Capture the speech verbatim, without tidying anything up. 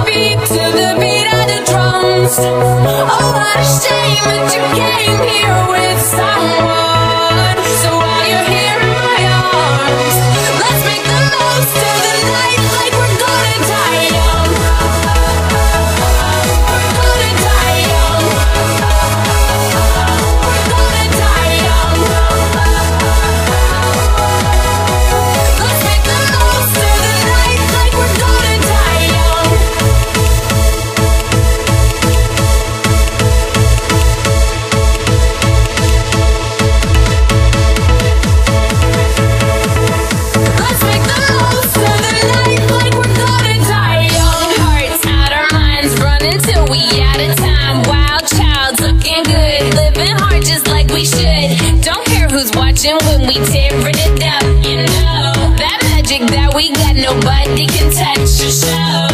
feet to the beat of the drums. Oh, what a shame that you came here with someone. So while you're here in my arms, let's make the most of the night like we're gonna die young. We're gonna die young. We're gonna die young. Let's make the most of the night like we're gonna die young. Let's make the most of the night like we're gonna die young. Hearts out our minds, running till we out of time. Wild child, looking good, living hard just like we should. Don't care who's watching when we tearing it up. You know that magic that we got, nobody can touch or show.